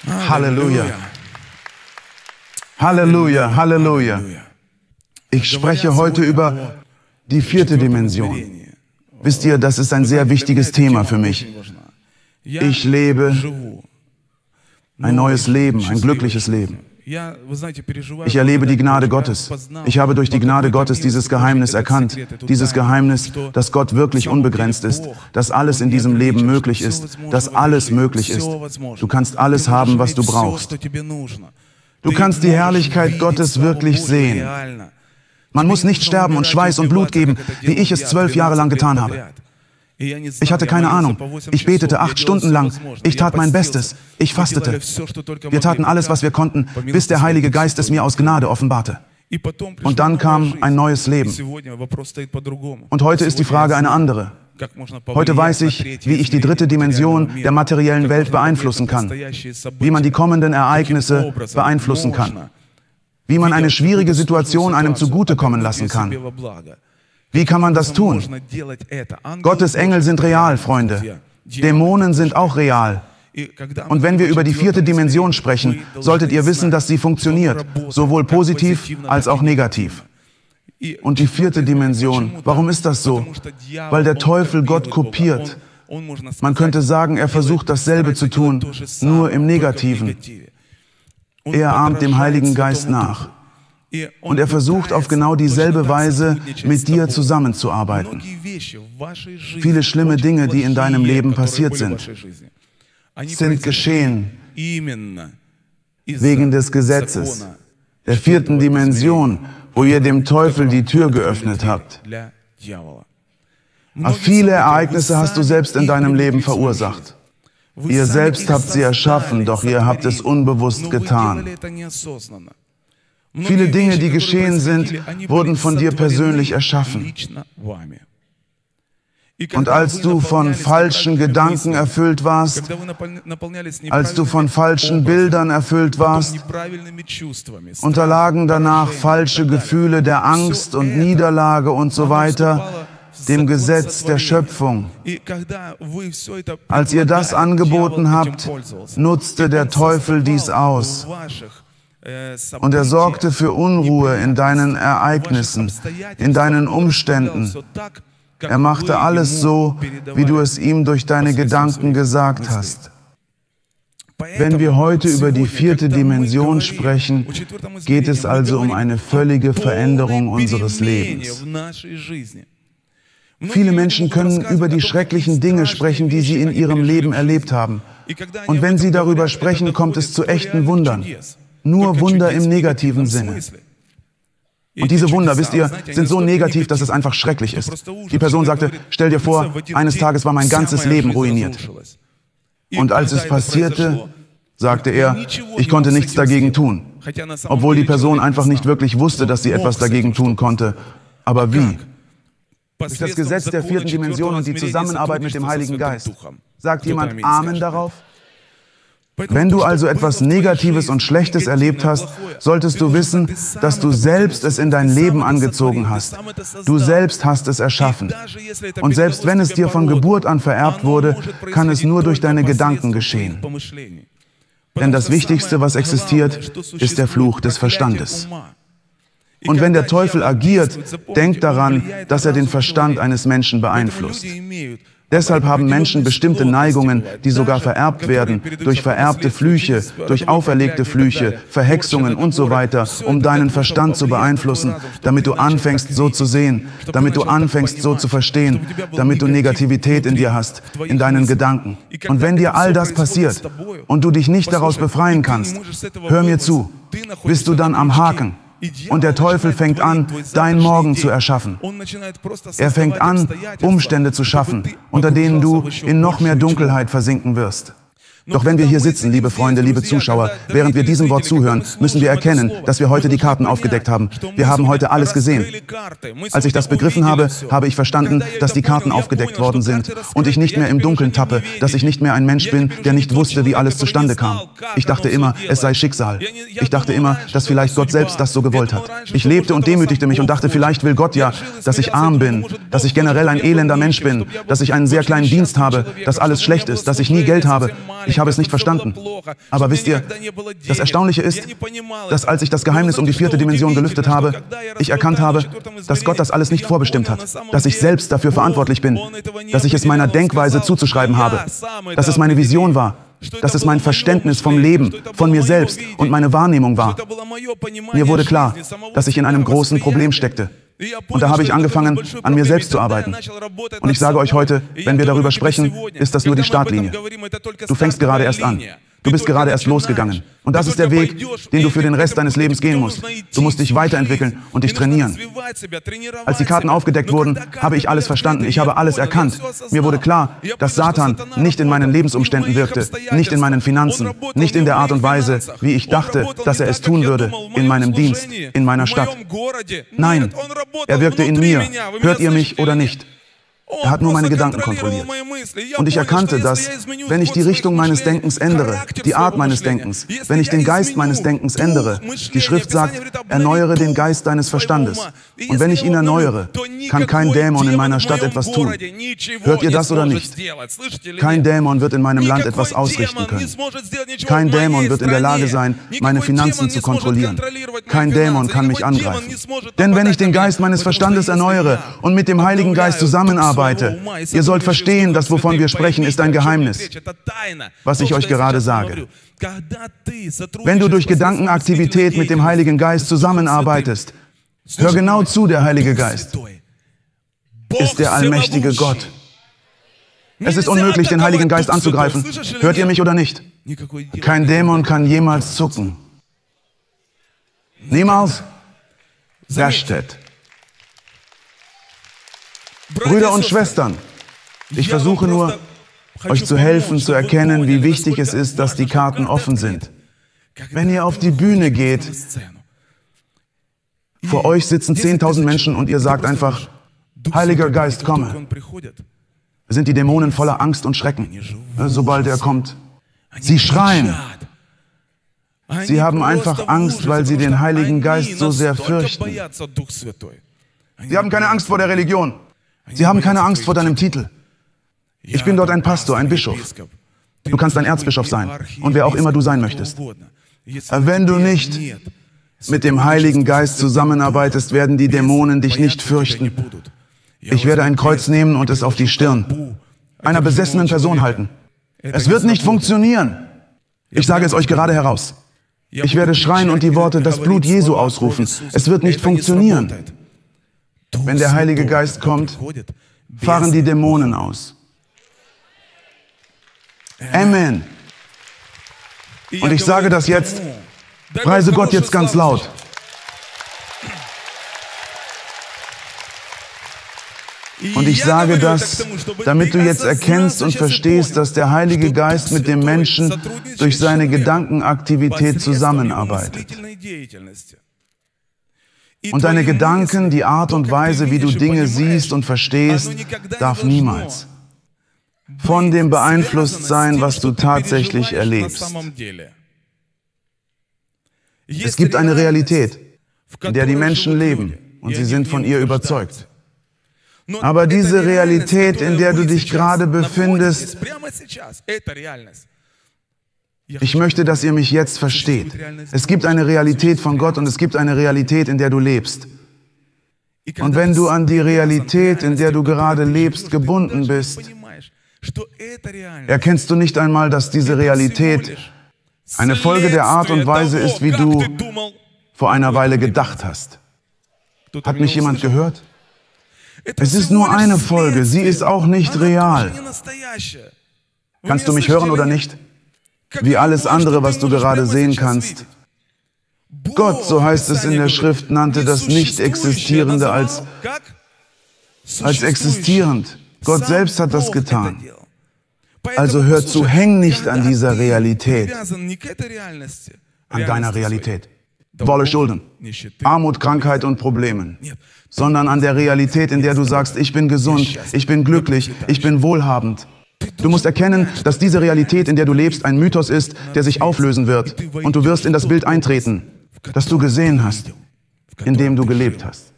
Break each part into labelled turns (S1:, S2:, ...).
S1: Halleluja. Halleluja, Halleluja. Ich spreche heute über die vierte Dimension. Wisst ihr, das ist ein sehr wichtiges Thema für mich. Ich lebe ein neues Leben, ein glückliches Leben. Ich erlebe die Gnade Gottes. Ich habe durch die Gnade Gottes dieses Geheimnis erkannt. Dieses Geheimnis, dass Gott wirklich unbegrenzt ist, dass alles in diesem Leben möglich ist, dass alles möglich ist. Du kannst alles haben, was du brauchst. Du kannst die Herrlichkeit Gottes wirklich sehen. Man muss nicht sterben und Schweiß und Blut geben, wie ich es 12 Jahre lang getan habe. Ich hatte keine Ahnung. Ich betete 8 Stunden lang. Ich tat mein Bestes. Ich fastete. Wir taten alles, was wir konnten, bis der Heilige Geist es mir aus Gnade offenbarte. Und dann kam ein neues Leben. Und heute ist die Frage eine andere. Heute weiß ich, wie ich die dritte Dimension der materiellen Welt beeinflussen kann. Wie man die kommenden Ereignisse beeinflussen kann. Wie man eine schwierige Situation einem zugutekommen lassen kann. Wie kann man das tun? Gottes Engel sind real, Freunde. Dämonen sind auch real. Und wenn wir über die vierte Dimension sprechen, solltet ihr wissen, dass sie funktioniert, sowohl positiv als auch negativ. Und die vierte Dimension, warum ist das so? Weil der Teufel Gott kopiert. Man könnte sagen, er versucht dasselbe zu tun, nur im Negativen. Er ahmt dem Heiligen Geist nach. Und er versucht auf genau dieselbe Weise mit dir zusammenzuarbeiten. Viele schlimme Dinge, die in deinem Leben passiert sind geschehen wegen des Gesetzes, der vierten Dimension, wo ihr dem Teufel die Tür geöffnet habt. Aber viele Ereignisse hast du selbst in deinem Leben verursacht. Ihr selbst habt sie erschaffen, doch ihr habt es unbewusst getan. Viele Dinge, die geschehen sind, wurden von dir persönlich erschaffen. Und als du von falschen Gedanken erfüllt warst, als du von falschen Bildern erfüllt warst, unterlagen danach falsche Gefühle der Angst und Niederlage und so weiter dem Gesetz der Schöpfung. Als ihr das angeboten habt, nutzte der Teufel dies aus. Und er sorgte für Unruhe in deinen Ereignissen, in deinen Umständen. Er machte alles so, wie du es ihm durch deine Gedanken gesagt hast. Wenn wir heute über die vierte Dimension sprechen, geht es also um eine völlige Veränderung unseres Lebens. Viele Menschen können über die schrecklichen Dinge sprechen, die sie in ihrem Leben erlebt haben. Und wenn sie darüber sprechen, kommt es zu echten Wundern. Nur Wunder im negativen Sinne. Und diese Wunder, wisst ihr, sind so negativ, dass es einfach schrecklich ist. Die Person sagte, stell dir vor, eines Tages war mein ganzes Leben ruiniert. Und als es passierte, sagte er, ich konnte nichts dagegen tun. Obwohl die Person einfach nicht wirklich wusste, dass sie etwas dagegen tun konnte. Aber wie? Durch das Gesetz der vierten Dimension und die Zusammenarbeit mit dem Heiligen Geist. Sagt jemand Amen darauf? Wenn du also etwas Negatives und Schlechtes erlebt hast, solltest du wissen, dass du selbst es in dein Leben angezogen hast. Du selbst hast es erschaffen. Und selbst wenn es dir von Geburt an vererbt wurde, kann es nur durch deine Gedanken geschehen. Denn das Wichtigste, was existiert, ist der Fluch des Verstandes. Und wenn der Teufel agiert, denkt daran, dass er den Verstand eines Menschen beeinflusst. Deshalb haben Menschen bestimmte Neigungen, die sogar vererbt werden, durch vererbte Flüche, durch auferlegte Flüche, Verhexungen und so weiter, um deinen Verstand zu beeinflussen, damit du anfängst, so zu sehen, damit du anfängst, so zu verstehen, damit du Negativität in dir hast, in deinen Gedanken. Und wenn dir all das passiert und du dich nicht daraus befreien kannst, hör mir zu, bist du dann am Haken. Und der Teufel fängt an, dein Morgen zu erschaffen. Er fängt an, Umstände zu schaffen, unter denen du in noch mehr Dunkelheit versinken wirst. Doch wenn wir hier sitzen, liebe Freunde, liebe Zuschauer, während wir diesem Wort zuhören, müssen wir erkennen, dass wir heute die Karten aufgedeckt haben. Wir haben heute alles gesehen. Als ich das begriffen habe, habe ich verstanden, dass die Karten aufgedeckt worden sind und ich nicht mehr im Dunkeln tappe, dass ich nicht mehr ein Mensch bin, der nicht wusste, wie alles zustande kam. Ich dachte immer, es sei Schicksal. Ich dachte immer, dass vielleicht Gott selbst das so gewollt hat. Ich lebte und demütigte mich und dachte, vielleicht will Gott ja, dass ich arm bin, dass ich generell ein elender Mensch bin, dass ich einen sehr kleinen Dienst habe, dass alles schlecht ist, dass ich nie Geld habe. Ich Ich habe es nicht verstanden. Aber wisst ihr, das Erstaunliche ist, dass als ich das Geheimnis um die 4. Dimension gelüftet habe, ich erkannt habe, dass Gott das alles nicht vorbestimmt hat, dass ich selbst dafür verantwortlich bin, dass ich es meiner Denkweise zuzuschreiben habe, dass es meine Vision war, dass es mein Verständnis vom Leben, von mir selbst und meine Wahrnehmung war. Mir wurde klar, dass ich in einem großen Problem steckte. Und da habe ich angefangen, an mir selbst zu arbeiten. Und ich sage euch heute, wenn wir darüber sprechen, ist das nur die Startlinie. Du fängst gerade erst an. Du bist gerade erst losgegangen. Und das ist der Weg, den du für den Rest deines Lebens gehen musst. Du musst dich weiterentwickeln und dich trainieren. Als die Karten aufgedeckt wurden, habe ich alles verstanden. Ich habe alles erkannt. Mir wurde klar, dass Satan nicht in meinen Lebensumständen wirkte, nicht in meinen Finanzen, nicht in der Art und Weise, wie ich dachte, dass er es tun würde, in meinem Dienst, in meiner Stadt. Nein, er wirkte in mir. Hört ihr mich oder nicht? Er hat nur meine Gedanken kontrolliert. Und ich erkannte, dass, wenn ich die Richtung meines Denkens ändere, die Art meines Denkens, wenn ich den Geist meines Denkens ändere, die Schrift sagt, erneuere den Geist deines Verstandes. Und wenn ich ihn erneuere, kann kein Dämon in meiner Stadt etwas tun. Hört ihr das oder nicht? Kein Dämon wird in meinem Land etwas ausrichten können. Kein Dämon wird in der Lage sein, meine Finanzen zu kontrollieren. Kein Dämon kann mich angreifen. Denn wenn ich den Geist meines Verstandes erneuere und mit dem Heiligen Geist zusammenarbeite, ihr sollt verstehen, dass wovon wir sprechen, ist ein Geheimnis, was ich euch gerade sage. Wenn du durch Gedankenaktivität mit dem Heiligen Geist zusammenarbeitest, hör genau zu, der Heilige Geist ist der allmächtige Gott. Es ist unmöglich, den Heiligen Geist anzugreifen. Hört ihr mich oder nicht? Kein Dämon kann jemals zucken. Niemals? Sehr steht. Brüder und Schwestern, ich versuche nur, euch zu helfen, zu erkennen, wie wichtig es ist, dass die Karten offen sind. Wenn ihr auf die Bühne geht, vor euch sitzen 10.000 Menschen und ihr sagt einfach, Heiliger Geist, komme. Sind die Dämonen voller Angst und Schrecken, sobald er kommt. Sie schreien. Sie haben einfach Angst, weil sie den Heiligen Geist so sehr fürchten. Sie haben keine Angst vor der Religion. Sie haben keine Angst vor deinem Titel. Ich bin dort ein Pastor, ein Bischof. Du kannst ein Erzbischof sein und wer auch immer du sein möchtest. Wenn du nicht mit dem Heiligen Geist zusammenarbeitest, werden die Dämonen dich nicht fürchten. Ich werde ein Kreuz nehmen und es auf die Stirn einer besessenen Person halten. Es wird nicht funktionieren. Ich sage es euch gerade heraus. Ich werde schreien und die Worte, das Blut Jesu ausrufen. Es wird nicht funktionieren. Wenn der Heilige Geist kommt, fahren die Dämonen aus. Amen. Und ich sage das jetzt, preise Gott jetzt ganz laut. Und ich sage das, damit du jetzt erkennst und verstehst, dass der Heilige Geist mit dem Menschen durch seine Gedankenaktivität zusammenarbeitet. Und deine Gedanken, die Art und Weise, wie du Dinge siehst und verstehst, darf niemals von dem beeinflusst sein, was du tatsächlich erlebst. Es gibt eine Realität, in der die Menschen leben und sie sind von ihr überzeugt. Aber diese Realität, in der du dich gerade befindest, ich möchte, dass ihr mich jetzt versteht. Es gibt eine Realität von Gott und es gibt eine Realität, in der du lebst. Und wenn du an die Realität, in der du gerade lebst, gebunden bist, erkennst du nicht einmal, dass diese Realität eine Folge der Art und Weise ist, wie du vor einer Weile gedacht hast. Hat mich jemand gehört? Es ist nur eine Folge, sie ist auch nicht real. Kannst du mich hören oder nicht? Wie alles andere, was du gerade sehen kannst. Gott, so heißt es in der Schrift, nannte das Nicht-Existierende als existierend. Gott selbst hat das getan. Also hör zu, häng nicht an dieser Realität, an deiner Realität. Volle Schulden, Armut, Krankheit und Problemen, sondern an der Realität, in der du sagst, ich bin gesund, ich bin glücklich, ich bin wohlhabend. Du musst erkennen, dass diese Realität, in der du lebst, ein Mythos ist, der sich auflösen wird. Und du wirst in das Bild eintreten, das du gesehen hast, in dem du gelebt hast.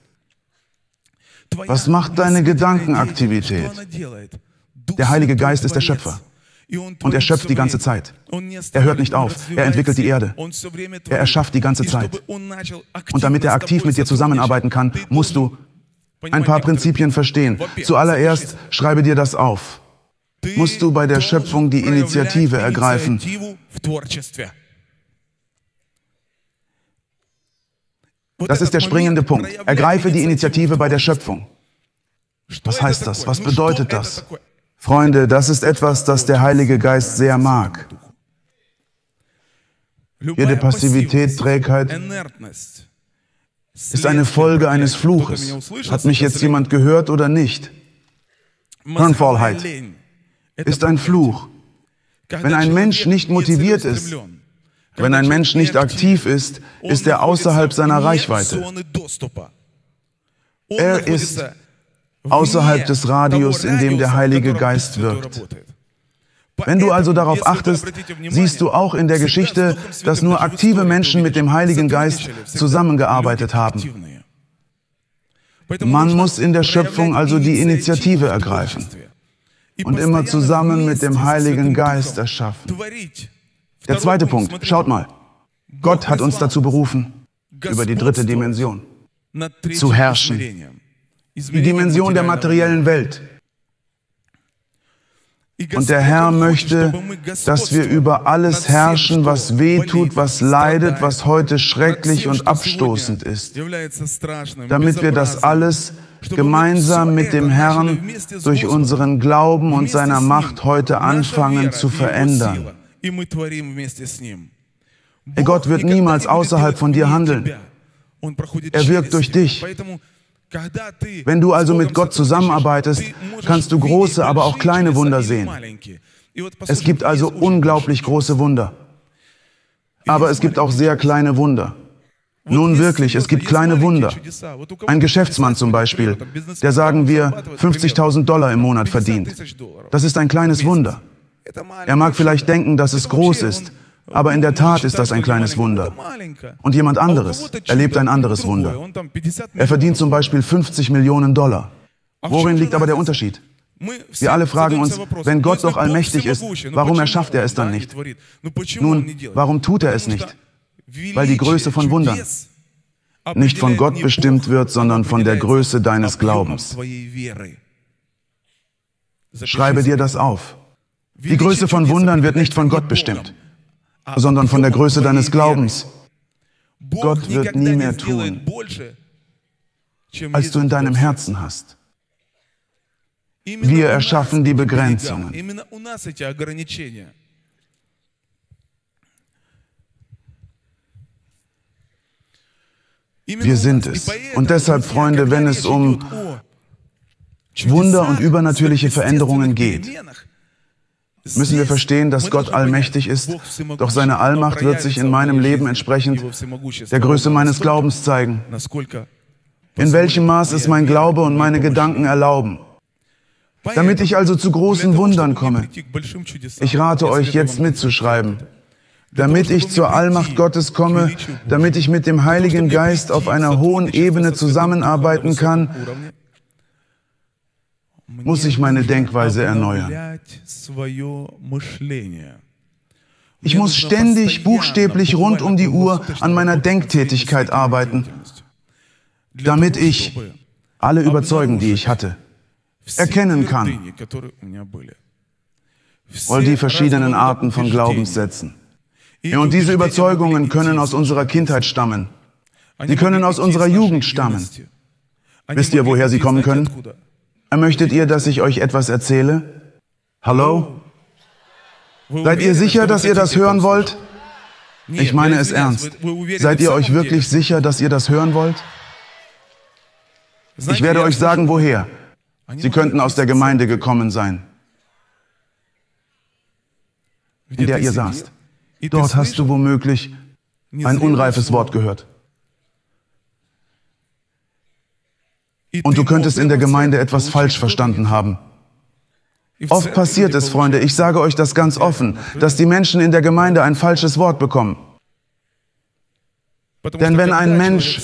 S1: Was macht deine Gedankenaktivität? Der Heilige Geist ist der Schöpfer. Und er schöpft die ganze Zeit. Er hört nicht auf. Er entwickelt die Erde. Er erschafft die ganze Zeit. Und damit er aktiv mit dir zusammenarbeiten kann, musst du ein paar Prinzipien verstehen. Zuallererst schreibe dir das auf. Musst du bei der Schöpfung die Initiative ergreifen. Das ist der springende Punkt. Ergreife die Initiative bei der Schöpfung. Was heißt das? Was bedeutet das? Freunde, das ist etwas, das der Heilige Geist sehr mag. Jede Passivität, Trägheit ist eine Folge eines Fluches. Hat mich jetzt jemand gehört oder nicht? Hirnfaulheit ist ein Fluch. Wenn ein Mensch nicht motiviert ist, wenn ein Mensch nicht aktiv ist, ist er außerhalb seiner Reichweite. Er ist außerhalb des Radius, in dem der Heilige Geist wirkt. Wenn du also darauf achtest, siehst du auch in der Geschichte, dass nur aktive Menschen mit dem Heiligen Geist zusammengearbeitet haben. Man muss in der Schöpfung also die Initiative ergreifen und immer zusammen mit dem Heiligen Geist erschaffen. Der zweite Punkt, schaut mal. Gott hat uns dazu berufen, über die dritte Dimension zu herrschen. Die Dimension der materiellen Welt. Und der Herr möchte, dass wir über alles herrschen, was wehtut, was leidet, was heute schrecklich und abstoßend ist, damit wir das alles gemeinsam mit dem Herrn durch unseren Glauben und seiner Macht heute anfangen zu verändern. Gott wird niemals außerhalb von dir handeln. Er wirkt durch dich. Wenn du also mit Gott zusammenarbeitest, kannst du große, aber auch kleine Wunder sehen. Es gibt also unglaublich große Wunder. Aber es gibt auch sehr kleine Wunder. Nun wirklich, es gibt kleine Wunder. Ein Geschäftsmann zum Beispiel, der, sagen wir, $50.000 im Monat verdient. Das ist ein kleines Wunder. Er mag vielleicht denken, dass es groß ist, aber in der Tat ist das ein kleines Wunder. Und jemand anderes erlebt ein anderes Wunder. Er verdient zum Beispiel $50 Millionen. Worin liegt aber der Unterschied? Wir alle fragen uns, wenn Gott doch allmächtig ist, warum erschafft er es dann nicht? Nun, warum tut er es nicht? Weil die Größe von Wundern nicht von Gott bestimmt wird, sondern von der Größe deines Glaubens. Schreibe dir das auf. Die Größe von Wundern wird nicht von Gott bestimmt, sondern von der Größe deines Glaubens. Gott wird nie mehr tun, als du in deinem Herzen hast. Wir erschaffen die Begrenzungen. Wir sind es. Und deshalb, Freunde, wenn es um Wunder und übernatürliche Veränderungen geht, müssen wir verstehen, dass Gott allmächtig ist, doch seine Allmacht wird sich in meinem Leben entsprechend der Größe meines Glaubens zeigen. In welchem Maß es mein Glaube und meine Gedanken erlauben. Damit ich also zu großen Wundern komme. Ich rate euch, jetzt mitzuschreiben. Damit ich zur Allmacht Gottes komme, damit ich mit dem Heiligen Geist auf einer hohen Ebene zusammenarbeiten kann, muss ich meine Denkweise erneuern. Ich muss ständig, buchstäblich rund um die Uhr an meiner Denktätigkeit arbeiten, damit ich alle Überzeugungen, die ich hatte, erkennen kann. All die verschiedenen Arten von Glaubenssätzen. Und diese Überzeugungen können aus unserer Kindheit stammen. Sie können aus unserer Jugend stammen. Wisst ihr, woher sie kommen können? Möchtet ihr, dass ich euch etwas erzähle? Hallo? Seid ihr sicher, dass ihr das hören wollt? Ich meine es ernst. Seid ihr euch wirklich sicher, dass ihr das hören wollt? Ich werde euch sagen, woher. Sie könnten aus der Gemeinde gekommen sein, in der ihr saßt. Dort hast du womöglich ein unreifes Wort gehört. Und du könntest in der Gemeinde etwas falsch verstanden haben. Oft passiert es, Freunde, ich sage euch das ganz offen, dass die Menschen in der Gemeinde ein falsches Wort bekommen. Denn wenn ein Mensch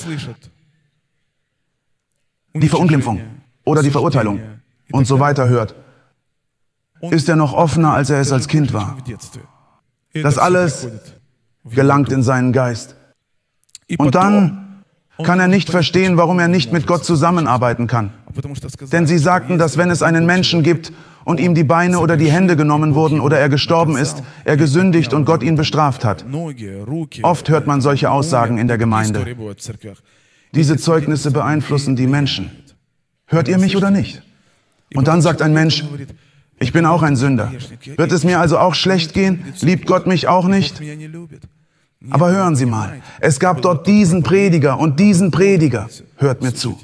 S1: die Verunglimpfung oder die Verurteilung und so weiter hört, ist er noch offener, als er es als Kind war. Das alles gelangt in seinen Geist. Und dann kann er nicht verstehen, warum er nicht mit Gott zusammenarbeiten kann. Denn sie sagten, dass wenn es einen Menschen gibt und ihm die Beine oder die Hände genommen wurden oder er gestorben ist, er gesündigt und Gott ihn bestraft hat. Oft hört man solche Aussagen in der Gemeinde. Diese Zeugnisse beeinflussen die Menschen. Hört ihr mich oder nicht? Und dann sagt ein Mensch, ich bin auch ein Sünder. Wird es mir also auch schlecht gehen? Liebt Gott mich auch nicht? Aber hören Sie mal, es gab dort diesen Prediger und diesen Prediger. Hört mir zu.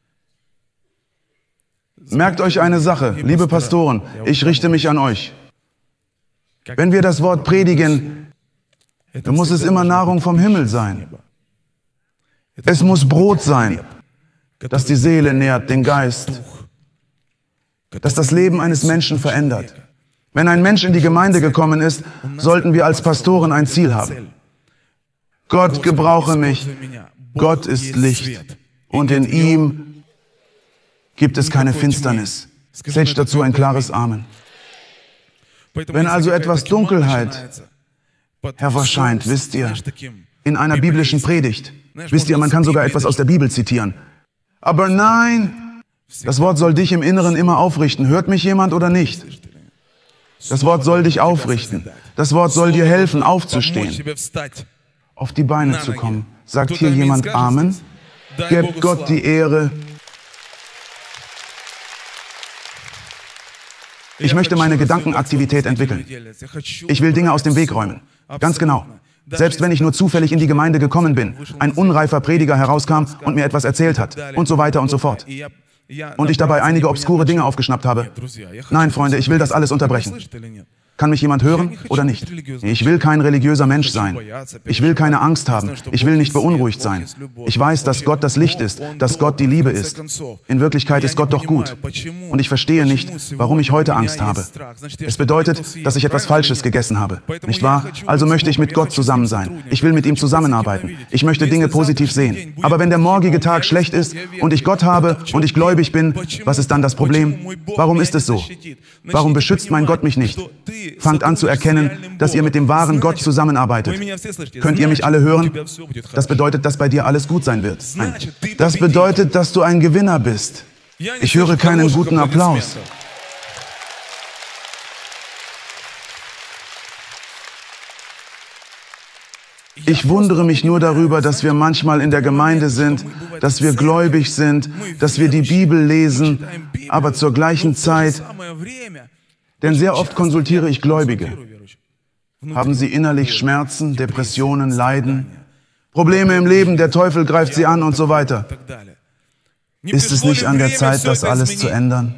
S1: Merkt euch eine Sache, liebe Pastoren, ich richte mich an euch. Wenn wir das Wort predigen, dann muss es immer Nahrung vom Himmel sein. Es muss Brot sein, das die Seele nährt, den Geist, das das Leben eines Menschen verändert. Wenn ein Mensch in die Gemeinde gekommen ist, sollten wir als Pastoren ein Ziel haben. Gott gebrauche mich, Gott ist Licht und in ihm gibt es keine Finsternis. Setzt dazu ein klares Amen. Wenn also etwas Dunkelheit hervorscheint, wisst ihr, in einer biblischen Predigt, wisst ihr, man kann sogar etwas aus der Bibel zitieren. Aber nein, das Wort soll dich im Inneren immer aufrichten. Hört mich jemand oder nicht? Das Wort soll dich aufrichten. Das Wort soll dir helfen, aufzustehen, auf die Beine zu kommen. Sagt hier jemand Amen? Gebt Gott die Ehre. Ich möchte meine Gedankenaktivität entwickeln. Ich will Dinge aus dem Weg räumen. Ganz genau. Selbst wenn ich nur zufällig in die Gemeinde gekommen bin, ein unreifer Prediger herauskam und mir etwas erzählt hat und so weiter und so fort. Und ich dabei einige obskure Dinge aufgeschnappt habe. Nein, Freunde, ich will das alles unterbrechen. Kann mich jemand hören oder nicht? Ich will kein religiöser Mensch sein. Ich will keine Angst haben. Ich will nicht beunruhigt sein. Ich weiß, dass Gott das Licht ist, dass Gott die Liebe ist. In Wirklichkeit ist Gott doch gut. Und ich verstehe nicht, warum ich heute Angst habe. Es bedeutet, dass ich etwas Falsches gegessen habe. Nicht wahr? Also möchte ich mit Gott zusammen sein. Ich will mit ihm zusammenarbeiten. Ich möchte Dinge positiv sehen. Aber wenn der morgige Tag schlecht ist und ich Gott habe und ich gläubig bin, was ist dann das Problem? Warum ist es so? Warum beschützt mein Gott mich nicht? Fangt an zu erkennen, dass ihr mit dem wahren Gott zusammenarbeitet. Könnt ihr mich alle hören? Das bedeutet, dass bei dir alles gut sein wird. Nein. Das bedeutet, dass du ein Gewinner bist. Ich höre keinen guten Applaus. Ich wundere mich nur darüber, dass wir manchmal in der Gemeinde sind, dass wir gläubig sind, dass wir die Bibel lesen, aber zur gleichen Zeit, denn sehr oft konsultiere ich Gläubige. Haben sie innerlich Schmerzen, Depressionen, Leiden, Probleme im Leben, der Teufel greift sie an und so weiter. Ist es nicht an der Zeit, das alles zu ändern?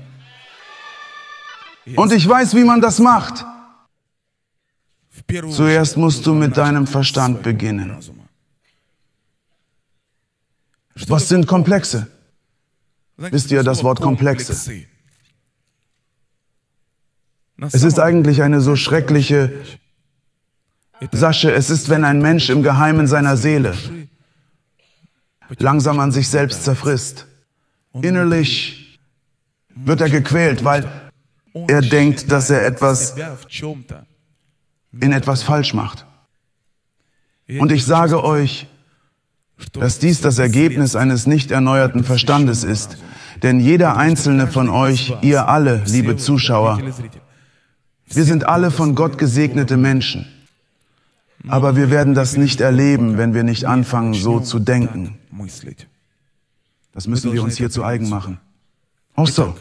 S1: Und ich weiß, wie man das macht. Zuerst musst du mit deinem Verstand beginnen. Was sind Komplexe? Wisst ihr das Wort Komplexe? Es ist eigentlich eine so schreckliche Sache. Es ist, wenn ein Mensch im Geheimen seiner Seele langsam an sich selbst zerfrisst. Innerlich wird er gequält, weil er denkt, dass er in etwas falsch macht. Und ich sage euch, dass dies das Ergebnis eines nicht erneuerten Verstandes ist. Denn jeder einzelne von euch, ihr alle, liebe Zuschauer, wir sind alle von Gott gesegnete Menschen. Aber wir werden das nicht erleben, wenn wir nicht anfangen, so zu denken. Das müssen wir uns hier zu eigen machen. Auch so.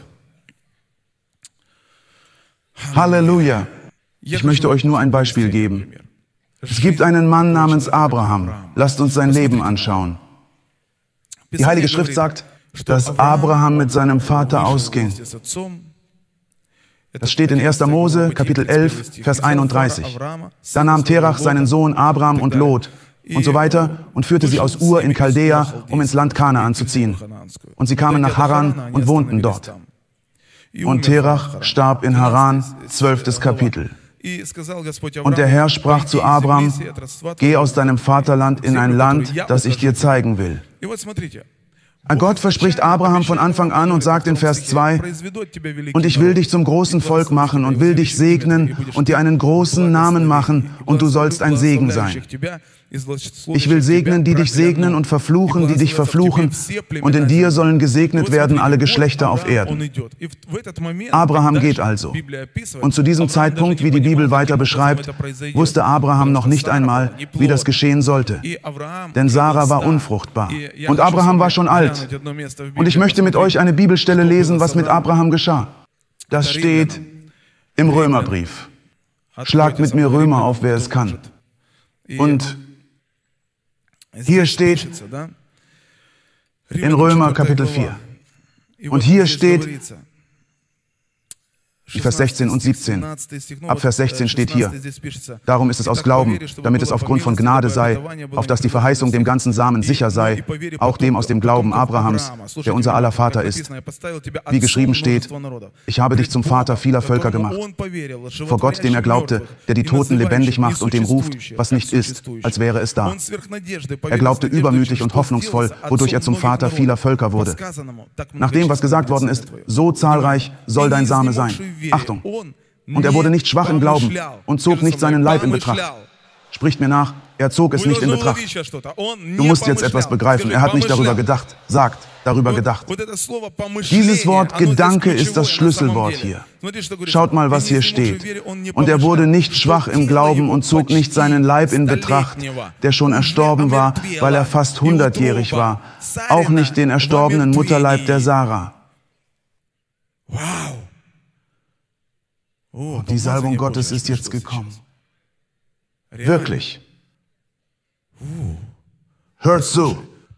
S1: Halleluja. Ich möchte euch nur ein Beispiel geben. Es gibt einen Mann namens Abraham. Lasst uns sein Leben anschauen. Die Heilige Schrift sagt, dass Abraham mit seinem Vater ausging. Das steht in 1. Mose, Kapitel 11, Vers 31. Da nahm Terach seinen Sohn Abram und Lot und so weiter und führte sie aus Ur in Chaldea, um ins Land Kanaan zu ziehen. Und sie kamen nach Haran und wohnten dort. Und Terach starb in Haran, 12. Kapitel. Und der Herr sprach zu Abram, geh aus deinem Vaterland in ein Land, das ich dir zeigen will. Gott verspricht Abraham von Anfang an und sagt in Vers 2, und ich will dich zum großen Volk machen und will dich segnen und dir einen großen Namen machen und du sollst ein Segen sein. Ich will segnen, die dich segnen und verfluchen, die dich verfluchen und in dir sollen gesegnet werden alle Geschlechter auf Erden. Abraham geht also. Und zu diesem Zeitpunkt, wie die Bibel weiter beschreibt, wusste Abraham noch nicht einmal, wie das geschehen sollte. Denn Sarah war unfruchtbar. Und Abraham war schon alt. Und ich möchte mit euch eine Bibelstelle lesen, was mit Abraham geschah. Das steht im Römerbrief. Schlagt mit mir Römer auf, wer es kann. Und hier steht in Römer Kapitel 4. Und hier steht Vers 16 und 17. Ab Vers 16 steht hier: Darum ist es aus Glauben, damit es aufgrund von Gnade sei, auf dass die Verheißung dem ganzen Samen sicher sei, auch dem aus dem Glauben Abrahams, der unser aller Vater ist. Wie geschrieben steht: Ich habe dich zum Vater vieler Völker gemacht. Vor Gott, dem er glaubte, der die Toten lebendig macht und dem ruft, was nicht ist, als wäre es da. Er glaubte übermütig und hoffnungsvoll, wodurch er zum Vater vieler Völker wurde. Nach dem, was gesagt worden ist, so zahlreich soll dein Same sein. Achtung! Und er wurde nicht schwach im Glauben und zog nicht seinen Leib in Betracht. Spricht mir nach, er zog es nicht in Betracht. Du musst jetzt etwas begreifen. Er hat nicht darüber gedacht, sagt darüber gedacht. Dieses Wort Gedanke ist das Schlüsselwort hier. Schaut mal, was hier steht. Und er wurde nicht schwach im Glauben und zog nicht seinen Leib in Betracht, der schon erstorben war, weil er fast 100-jährig war. Auch nicht den erstorbenen Mutterleib der Sarah.
S2: Wow!
S1: Und die Salbung Gottes ist jetzt gekommen. Wirklich. Hört zu.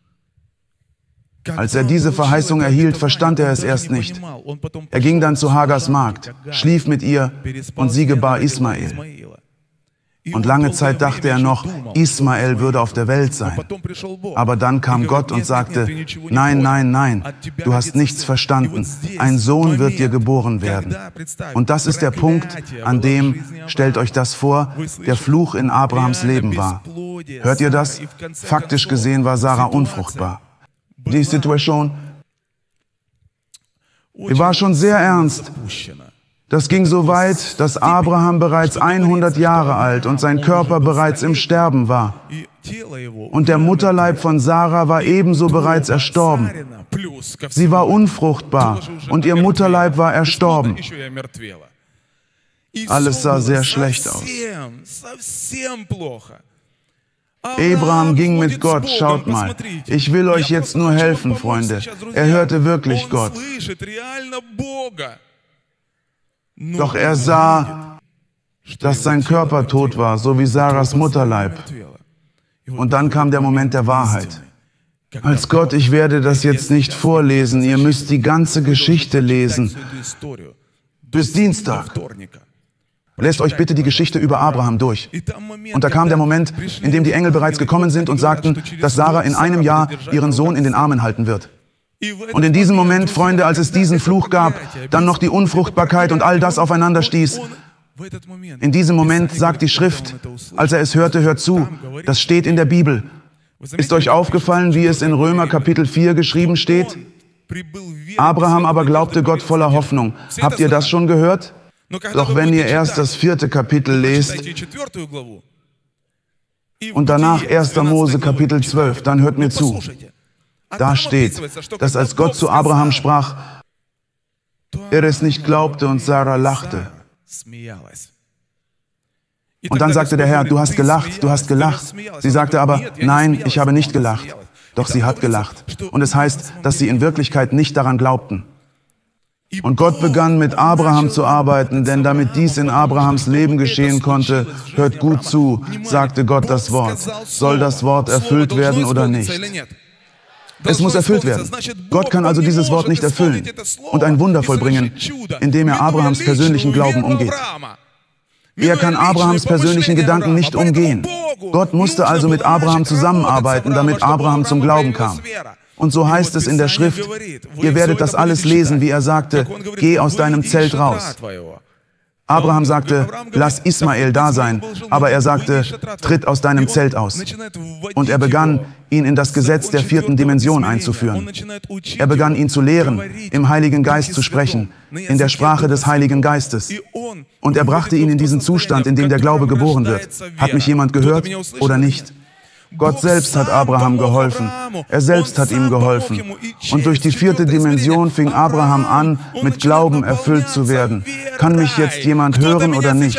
S1: Als er diese Verheißung erhielt, verstand er es erst nicht. Er ging dann zu Hagars Magd, schlief mit ihr und sie gebar Ismael. Und lange Zeit dachte er noch, Ismael würde auf der Welt sein. Aber dann kam Gott und sagte, nein, nein, nein, du hast nichts verstanden. Ein Sohn wird dir geboren werden. Und das ist der Punkt, an dem, stellt euch das vor, der Fluch in Abrahams Leben war. Hört ihr das? Faktisch gesehen war Sarah unfruchtbar. Die Situation war schon sehr ernst. Das ging so weit, dass Abraham bereits 100 Jahre alt und sein Körper bereits im Sterben war. Und der Mutterleib von Sarah war ebenso bereits erstorben. Sie war unfruchtbar und ihr Mutterleib war erstorben. Alles sah sehr schlecht aus. Abraham ging mit Gott, schaut mal. Ich will euch jetzt nur helfen, Freunde. Er hörte wirklich Gott. Doch er sah, dass sein Körper tot war, so wie Sarahs Mutterleib. Und dann kam der Moment der Wahrheit. Als Gott, ich werde das jetzt nicht vorlesen, ihr müsst die ganze Geschichte lesen. Bis Dienstag. Lest euch bitte die Geschichte über Abraham durch. Und da kam der Moment, in dem die Engel bereits gekommen sind und sagten, dass Sarah in einem Jahr ihren Sohn in den Armen halten wird. Und in diesem Moment, Freunde, als es diesen Fluch gab, dann noch die Unfruchtbarkeit und all das aufeinander stieß, in diesem Moment sagt die Schrift, als er es hörte, hört zu, das steht in der Bibel. Ist euch aufgefallen, wie es in Römer Kapitel 4 geschrieben steht? Abraham aber glaubte Gott voller Hoffnung. Habt ihr das schon gehört? Doch wenn ihr erst das 4. Kapitel lest und danach 1. Mose Kapitel 12, dann hört mir zu. Da steht, dass als Gott zu Abraham sprach, er es nicht glaubte und Sarah lachte. Und dann sagte der Herr, du hast gelacht, du hast gelacht. Sie sagte aber, nein, ich habe nicht gelacht. Doch sie hat gelacht. Und es heißt, dass sie in Wirklichkeit nicht daran glaubten. Und Gott begann mit Abraham zu arbeiten, denn damit dies in Abrahams Leben geschehen konnte, hört gut zu, sagte Gott das Wort. Soll das Wort erfüllt werden oder nicht? Es muss erfüllt werden. Gott kann also dieses Wort nicht erfüllen und ein Wunder vollbringen, indem er Abrahams persönlichen Glauben umgeht. Er kann Abrahams persönlichen Gedanken nicht umgehen. Gott musste also mit Abraham zusammenarbeiten, damit Abraham zum Glauben kam. Und so heißt es in der Schrift, ihr werdet das alles lesen, wie er sagte, geh aus deinem Zelt raus. Abraham sagte, lass Ismael da sein, aber er sagte, tritt aus deinem Zelt aus. Und er begann, ihn in das Gesetz der 4. Dimension einzuführen. Er begann, ihn zu lehren, im Heiligen Geist zu sprechen, in der Sprache des Heiligen Geistes. Und er brachte ihn in diesen Zustand, in dem der Glaube geboren wird. Hat mich jemand gehört oder nicht? Gott selbst hat Abraham geholfen. Er selbst hat ihm geholfen. Und durch die 4. Dimension fing Abraham an, mit Glauben erfüllt zu werden. Kann mich jetzt jemand hören oder nicht?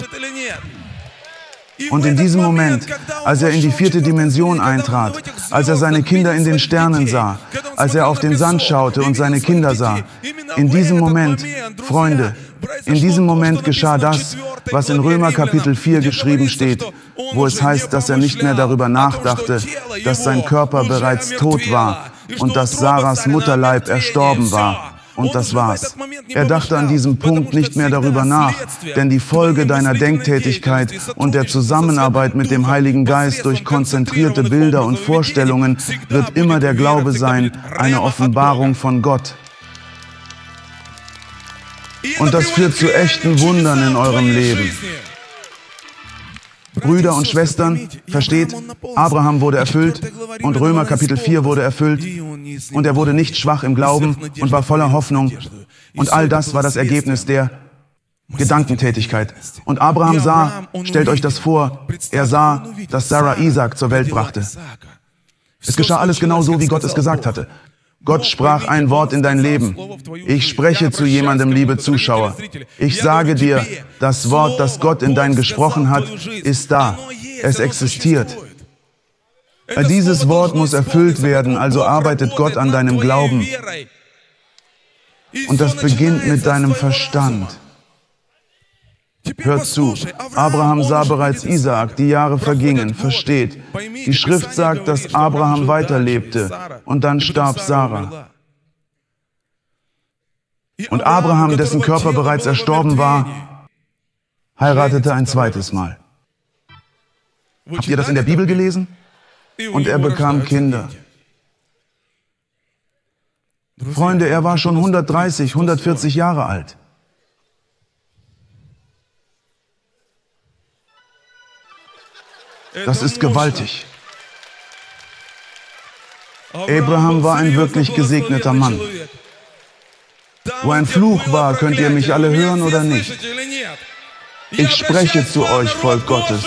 S1: Und in diesem Moment, als er in die 4. Dimension eintrat, als er seine Kinder in den Sternen sah, als er auf den Sand schaute und seine Kinder sah, in diesem Moment, Freunde, in diesem Moment geschah das, was in Römer Kapitel 4 geschrieben steht, wo es heißt, dass er nicht mehr darüber nachdachte, dass sein Körper bereits tot war und dass Sarahs Mutterleib erstorben war. Und das war's. Er dachte an diesem Punkt nicht mehr darüber nach, denn die Folge deiner Denktätigkeit und der Zusammenarbeit mit dem Heiligen Geist durch konzentrierte Bilder und Vorstellungen wird immer der Glaube sein, eine Offenbarung von Gott. Und das führt zu echten Wundern in eurem Leben. Brüder und Schwestern, versteht, Abraham wurde erfüllt und Römer Kapitel 4 wurde erfüllt und er wurde nicht schwach im Glauben und war voller Hoffnung und all das war das Ergebnis der Gedankentätigkeit. Und Abraham sah, stellt euch das vor, er sah, dass Sarah Isaak zur Welt brachte. Es geschah alles genau so, wie Gott es gesagt hatte. Gott sprach ein Wort in dein Leben. Ich spreche zu jemandem, liebe Zuschauer. Ich sage dir, das Wort, das Gott in dein gesprochen hat, ist da. Es existiert. Dieses Wort muss erfüllt werden, also arbeitet Gott an deinem Glauben. Und das beginnt mit deinem Verstand. Hört zu, Abraham sah bereits Isaak, die Jahre vergingen, versteht. Die Schrift sagt, dass Abraham weiterlebte und dann starb Sarah. Und Abraham, dessen Körper bereits erstorben war, heiratete ein zweites Mal. Habt ihr das in der Bibel gelesen? Und er bekam Kinder. Freunde, er war schon 130, 140 Jahre alt. Das ist gewaltig. Abraham war ein wirklich gesegneter Mann. Wo ein Fluch war, könnt ihr mich alle hören oder nicht? Ich spreche zu euch, Volk Gottes.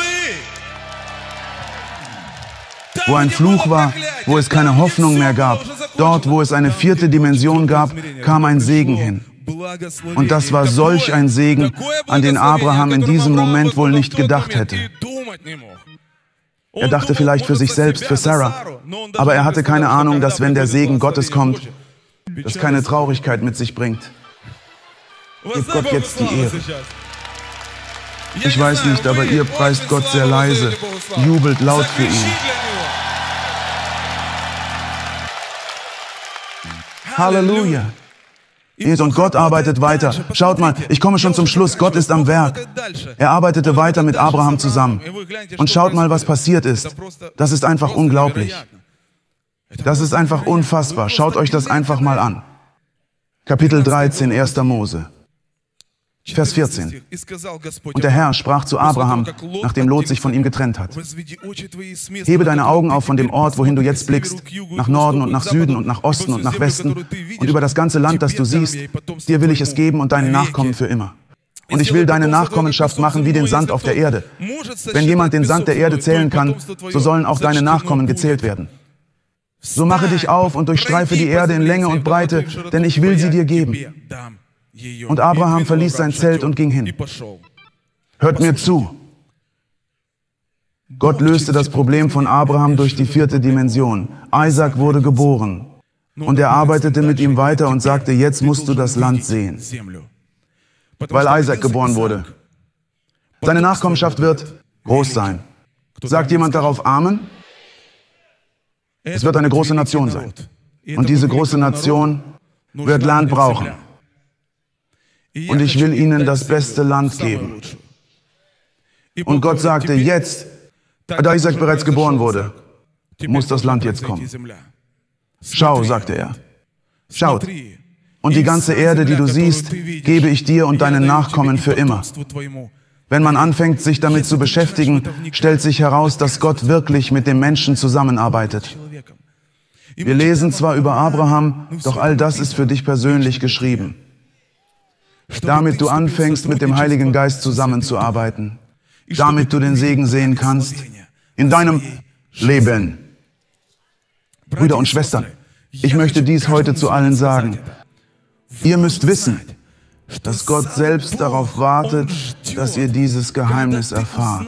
S1: Wo ein Fluch war, wo es keine Hoffnung mehr gab, dort, wo es eine 4. Dimension gab, kam ein Segen hin. Und das war solch ein Segen, an den Abraham in diesem Moment wohl nicht gedacht hätte. Er dachte vielleicht für sich selbst, für Sarah, aber er hatte keine Ahnung, dass wenn der Segen Gottes kommt, das keine Traurigkeit mit sich bringt. Gebt Gott jetzt die Ehre. Ich weiß nicht, aber ihr preist Gott sehr leise, jubelt laut für ihn. Halleluja! Und Gott arbeitet weiter. Schaut mal, ich komme schon zum Schluss. Gott ist am Werk. Er arbeitete weiter mit Abraham zusammen. Und schaut mal, was passiert ist. Das ist einfach unglaublich. Das ist einfach unfassbar. Schaut euch das einfach mal an. Kapitel 13, 1. Mose. Vers 14. Und der Herr sprach zu Abraham, nachdem Lot sich von ihm getrennt hat. Hebe deine Augen auf von dem Ort, wohin du jetzt blickst, nach Norden und nach Süden und nach Osten und nach Westen und über das ganze Land, das du siehst, dir will ich es geben und deinen Nachkommen für immer. Und ich will deine Nachkommenschaft machen wie den Sand auf der Erde. Wenn jemand den Sand der Erde zählen kann, so sollen auch deine Nachkommen gezählt werden. So mache dich auf und durchstreife die Erde in Länge und Breite, denn ich will sie dir geben. Und Abraham verließ sein Zelt und ging hin. Hört mir zu. Gott löste das Problem von Abraham durch die 4. Dimension. Isaak wurde geboren. Und er arbeitete mit ihm weiter und sagte, jetzt musst du das Land sehen. Weil Isaak geboren wurde. Seine Nachkommenschaft wird groß sein. Sagt jemand darauf Amen? Es wird eine große Nation sein. Und diese große Nation wird Land brauchen. Und ich will ihnen das beste Land geben. Und Gott sagte, jetzt, da Isaak bereits geboren wurde, muss das Land jetzt kommen. Schau, sagte er. Schaut, Und die ganze Erde, die du siehst, gebe ich dir und deinen Nachkommen für immer. Wenn man anfängt, sich damit zu beschäftigen, stellt sich heraus, dass Gott wirklich mit dem Menschen zusammenarbeitet. Wir lesen zwar über Abraham, doch all das ist für dich persönlich geschrieben, damit du anfängst, mit dem Heiligen Geist zusammenzuarbeiten, damit du den Segen sehen kannst in deinem Leben. Brüder und Schwestern, ich möchte dies heute zu allen sagen. Ihr müsst wissen, dass Gott selbst darauf wartet, dass ihr dieses Geheimnis erfahrt.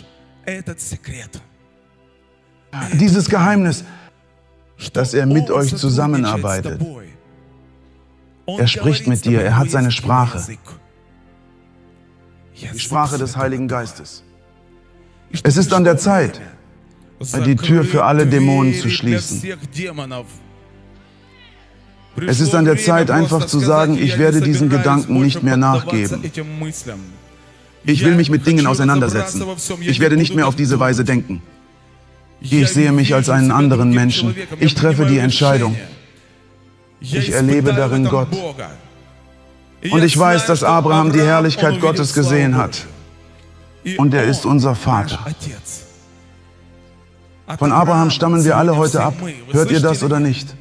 S1: Dieses Geheimnis, dass er mit euch zusammenarbeitet. Er spricht mit dir, er hat seine Sprache. Die Sprache des Heiligen Geistes. Es ist an der Zeit, die Tür für alle Dämonen zu schließen. Es ist an der Zeit, einfach zu sagen, ich werde diesen Gedanken nicht mehr nachgeben. Ich will mich mit Dingen auseinandersetzen. Ich werde nicht mehr auf diese Weise denken. Ich sehe mich als einen anderen Menschen. Ich treffe die Entscheidung. Ich erlebe darin Gott. Und ich weiß, dass Abraham die Herrlichkeit Gottes gesehen hat. Und er ist unser Vater. Von Abraham stammen wir alle heute ab. Hört ihr das oder nicht?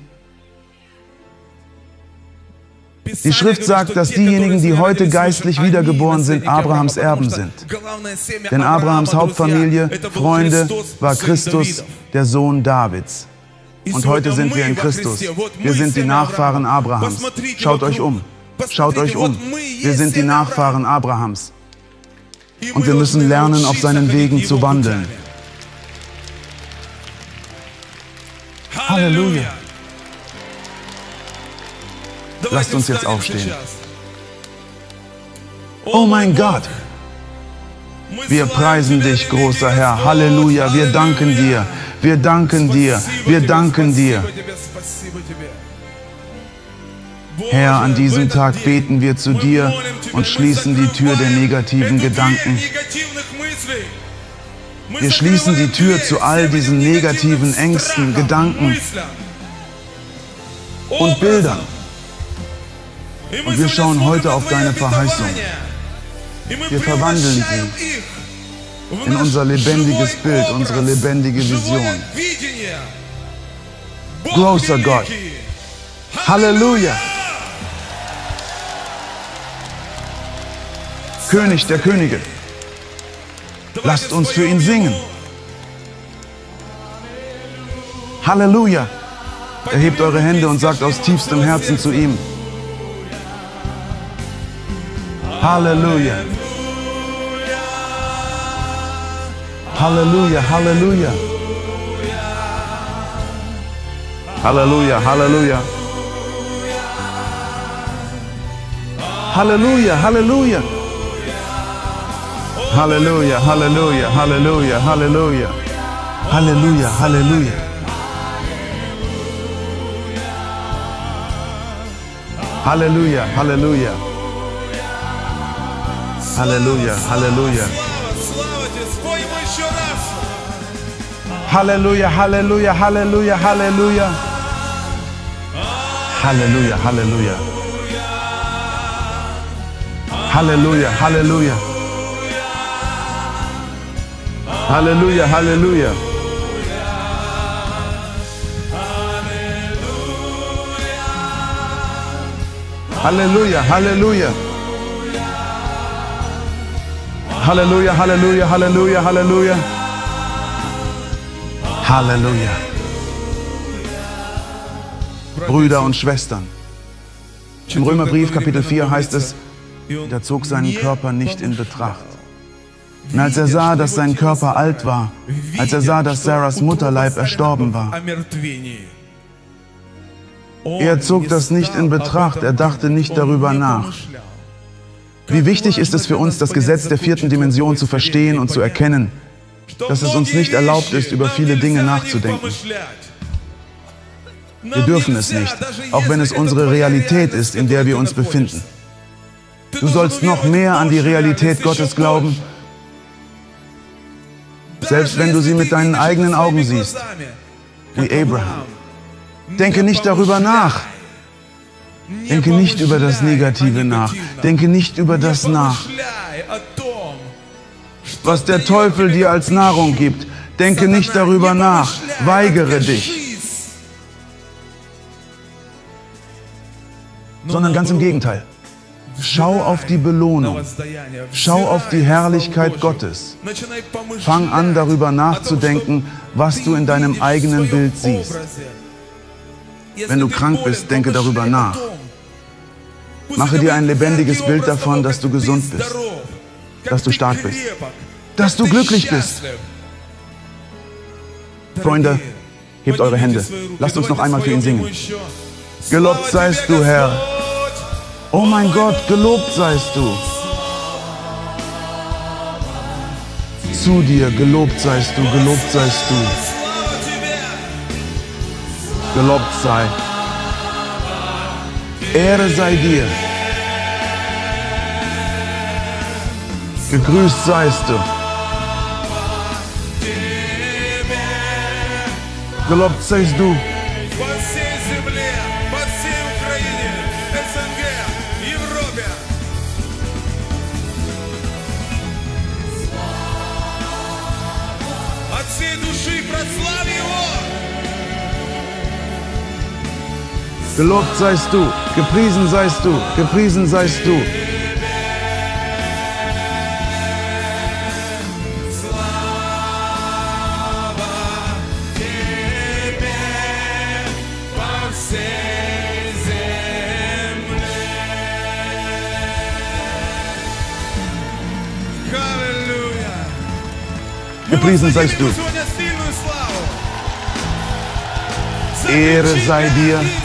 S1: Die Schrift sagt, dass diejenigen, die heute geistlich wiedergeboren sind, Abrahams Erben sind. Denn Abrahams Hauptfamilie, Freunde, war Christus, der Sohn Davids. Und heute sind wir in Christus. Wir sind die Nachfahren Abrahams. Schaut euch um. Schaut euch um. Wir sind die Nachfahren Abrahams. Und wir müssen lernen, auf seinen Wegen zu wandeln. Halleluja. Lasst uns jetzt aufstehen. Oh mein Gott! Wir preisen dich, großer Herr. Halleluja, wir danken dir. Wir danken dir. Wir danken dir. Herr, an diesem Tag beten wir zu dir und schließen die Tür der negativen Gedanken. Wir schließen die Tür zu all diesen negativen Ängsten, Gedanken und Bildern. Und wir schauen heute auf deine Verheißung. Wir verwandeln sie in unser lebendiges Bild, unsere lebendige Vision. Großer Gott. Halleluja. König der Könige. Lasst uns für ihn singen. Halleluja. Erhebt eure Hände und sagt aus tiefstem Herzen zu ihm. Halleluja. Halleluja, Halleluja. Halleluja, Halleluja. Halleluja, Halleluja. Halleluja, Halleluja, Halleluja, Halleluja. Halleluja, Halleluja. Halleluja, Halleluja. Halleluja, Halleluja. Halleluja, Halleluja, Halleluja, Halleluja. Halleluja, Halleluja. Halleluja, Halleluja. Halleluja, Halleluja. Halleluja, Halleluja. Halleluja, Halleluja, Halleluja, Halleluja. Halleluja. Brüder und Schwestern. Im Römerbrief Kapitel 4 heißt es, er zog seinen Körper nicht in Betracht. Und als er sah, dass sein Körper alt war, als er sah, dass Sarahs Mutterleib erstorben war, er zog das nicht in Betracht, er dachte nicht darüber nach. Wie wichtig ist es für uns, das Gesetz der 4. Dimension zu verstehen und zu erkennen, dass es uns nicht erlaubt ist, über viele Dinge nachzudenken. Wir dürfen es nicht, auch wenn es unsere Realität ist, in der wir uns befinden. Du sollst noch mehr an die Realität Gottes glauben, selbst wenn du sie mit deinen eigenen Augen siehst, wie Abraham. Denke nicht darüber nach. Denke nicht über das Negative nach. Denke nicht über das nach, was der Teufel dir als Nahrung gibt. Denke nicht darüber nach. Weigere dich. Sondern ganz im Gegenteil. Schau auf die Belohnung. Schau auf die Herrlichkeit Gottes. Fang an, darüber nachzudenken, was du in deinem eigenen Bild siehst. Wenn du krank bist, denke darüber nach. Mache dir ein lebendiges Bild davon, dass du gesund bist, dass du stark bist, dass du glücklich bist. Freunde, hebt eure Hände. Lasst uns noch einmal für ihn singen. Gelobt seist du, Herr. Oh mein Gott, gelobt seist du. Zu dir, gelobt seist du, gelobt seist du. Gelobt sei. Ehre sei dir. Gegrüßt seist du. Gelobt seist du. Gelobt seist du, gepriesen seist du, gepriesen seist du. Gepriesen seist du. Ehre sei dir.